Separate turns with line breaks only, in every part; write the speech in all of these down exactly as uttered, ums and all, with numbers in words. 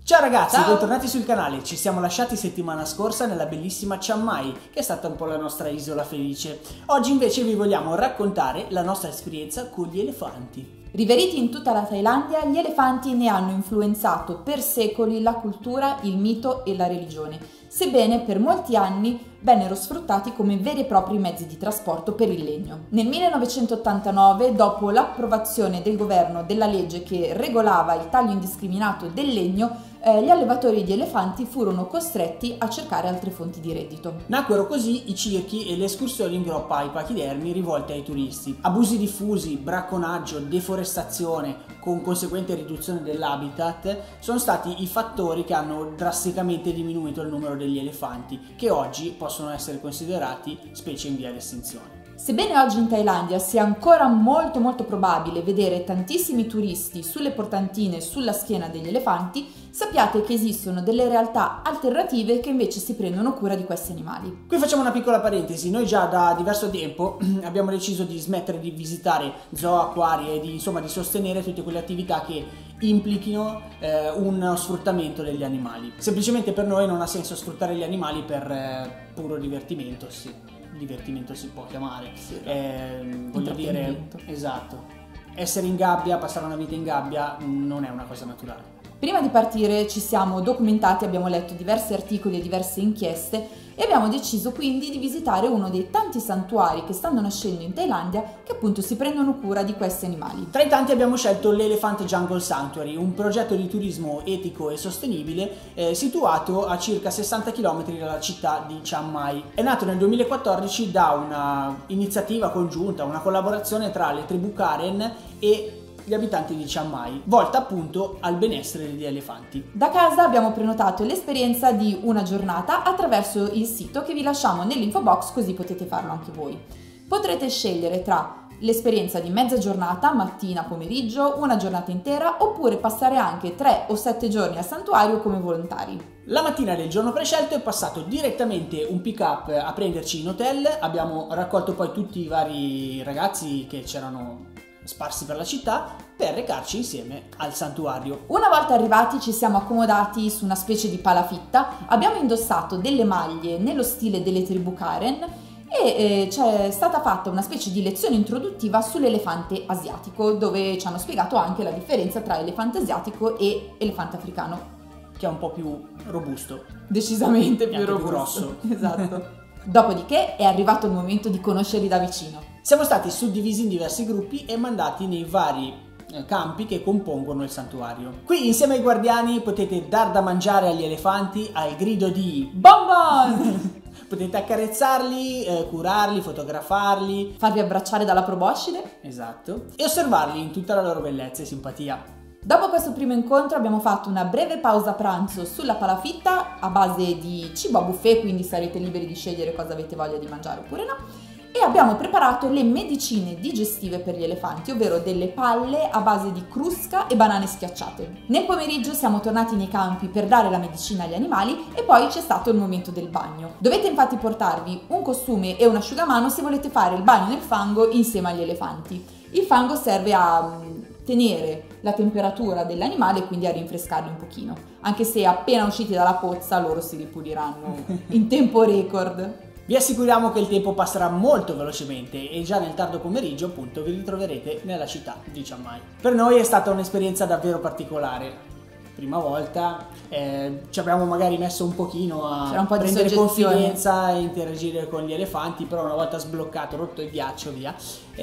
Ciao ragazzi,
Ciao.
bentornati sul canale. Ci siamo lasciati settimana scorsa nella bellissima Chiang Mai, che è stata un po' la nostra isola felice. Oggi invece vi vogliamo raccontare la nostra esperienza con gli elefanti.
Riveriti in tutta la Thailandia, gli elefanti ne hanno influenzato per secoli la cultura, il mito e la religione, sebbene per molti anni vennero sfruttati come veri e propri mezzi di trasporto per il legno. Nel millenovecentottantanove, dopo l'approvazione del governo della legge che regolava il taglio indiscriminato del legno, eh, gli allevatori di elefanti furono costretti a cercare altre fonti di reddito.
Nacquero così i circhi e le escursioni in groppa ai pachidermi rivolte ai turisti. Abusi diffusi, bracconaggio, deforestazione, con conseguente riduzione dell'habitat, sono stati i fattori che hanno drasticamente diminuito il numero degli elefanti, che oggi possono essere considerati specie in via di estinzione.
Sebbene oggi in Thailandia sia ancora molto molto probabile vedere tantissimi turisti sulle portantine sulla schiena degli elefanti, sappiate che esistono delle realtà alternative che invece si prendono cura di questi animali.
Qui facciamo una piccola parentesi. Noi già da diverso tempo abbiamo deciso di smettere di visitare zoo, acquari e di, insomma, di sostenere tutte quelle attività che implichino eh, uno sfruttamento degli animali. Semplicemente per noi non ha senso sfruttare gli animali per eh, puro divertimento, sì. Divertimento si può chiamare,
Sì,
eh, voglio dire, esatto, essere in gabbia, passare una vita in gabbia non è una cosa naturale.
Prima di partire ci siamo documentati, abbiamo letto diversi articoli e diverse inchieste e abbiamo deciso quindi di visitare uno dei tanti santuari che stanno nascendo in Thailandia che appunto si prendono cura di questi animali.
Tra i tanti abbiamo scelto l'Elephant Jungle Sanctuary, un progetto di turismo etico e sostenibile eh, situato a circa sessanta chilometri dalla città di Chiang Mai. È nato nel duemilaquattordici da una iniziativa congiunta, una collaborazione tra le tribù Karen e gli abitanti di Chiang Mai, volta appunto al benessere degli elefanti.
Da casa abbiamo prenotato l'esperienza di una giornata attraverso il sito che vi lasciamo nell'info box, così potete farlo anche voi. Potrete scegliere tra l'esperienza di mezza giornata, mattina, pomeriggio, una giornata intera, oppure passare anche tre o sette giorni al santuario come volontari.
La mattina del giorno prescelto è passato direttamente un pick up a prenderci in hotel. Abbiamo raccolto poi tutti i vari ragazzi che c'erano sparsi per la città per recarci insieme al santuario.
Una volta arrivati ci siamo accomodati su una specie di palafitta, abbiamo indossato delle maglie nello stile delle tribù Karen e eh, c'è stata fatta una specie di lezione introduttiva sull'elefante asiatico, dove ci hanno spiegato anche la differenza tra elefante asiatico e elefante africano,
che è un po' più robusto,
decisamente più
anche più
robusto.
grosso.
Esatto. Dopodiché è arrivato il momento di conoscerli da vicino.
Siamo stati suddivisi in diversi gruppi e mandati nei vari eh, campi che compongono il santuario. Qui insieme ai guardiani potete dar da mangiare agli elefanti al grido di
Bonbon!
potete accarezzarli, eh, curarli, fotografarli,
Farvi abbracciare dalla proboscide.
esatto, e osservarli in tutta la loro bellezza e simpatia.
Dopo questo primo incontro abbiamo fatto una breve pausa pranzo sulla palafitta a base di cibo a buffet, quindi sarete liberi di scegliere cosa avete voglia di mangiare oppure no, e abbiamo preparato le medicine digestive per gli elefanti, ovvero delle palle a base di crusca e banane schiacciate. Nel pomeriggio siamo tornati nei campi per dare la medicina agli animali e poi c'è stato il momento del bagno. Dovete infatti portarvi un costume e un asciugamano se volete fare il bagno nel fango insieme agli elefanti. Il fango serve a tenere la temperatura dell'animale e quindi a rinfrescarli un pochino, anche se appena usciti dalla pozza loro si ripuliranno in tempo record.
Vi assicuriamo che il tempo passerà molto velocemente e già nel tardo pomeriggio appunto vi ritroverete nella città di Chiang Mai. Per noi è stata un'esperienza davvero particolare. Prima volta eh, ci abbiamo magari messo un pochino a
un po' di
prendere
soggezione.
Confidenza e interagire con gli elefanti, però una volta sbloccato, rotto il ghiaccio via,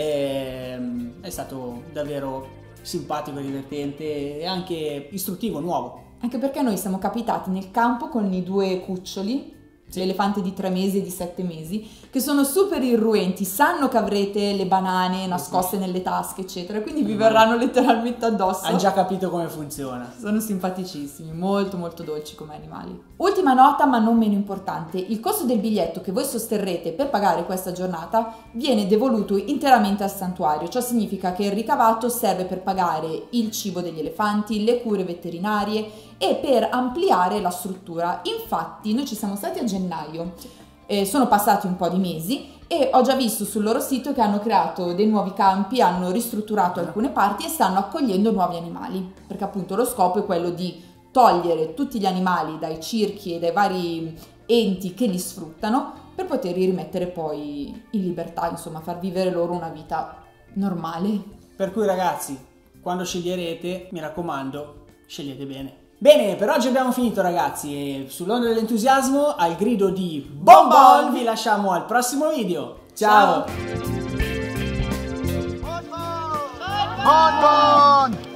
ehm, è stato davvero simpatico, divertente e anche istruttivo, nuovo.
Anche perché noi siamo capitati nel campo con i due cuccioli, sì. L'elefante di tre mesi e di sette mesi, che sono super irruenti, sanno che avrete le banane nascoste sì. nelle tasche eccetera, quindi vi verranno letteralmente addosso.
Hai già capito come funziona.
Sono simpaticissimi, molto molto dolci come animali. Ultima nota ma non meno importante: il costo del biglietto che voi sosterrete per pagare questa giornata viene devoluto interamente al santuario. Ciò significa che il ricavato serve per pagare il cibo degli elefanti, le cure veterinarie e per ampliare la struttura. Infatti noi ci siamo stati a gennaio, eh, sono passati un po' di mesi e ho già visto sul loro sito che hanno creato dei nuovi campi, hanno ristrutturato alcune parti e stanno accogliendo nuovi animali, perché appunto lo scopo è quello di togliere tutti gli animali dai circhi e dai vari enti che li sfruttano per poterli rimettere poi in libertà, insomma far vivere loro una vita normale.
Per cui ragazzi, quando sceglierete, mi raccomando, scegliete bene. Bene, per oggi abbiamo finito ragazzi e sull'onda dell'entusiasmo, al grido di Bon Bon, vi lasciamo al prossimo video. Ciao!
Ciao.
Bon Bon!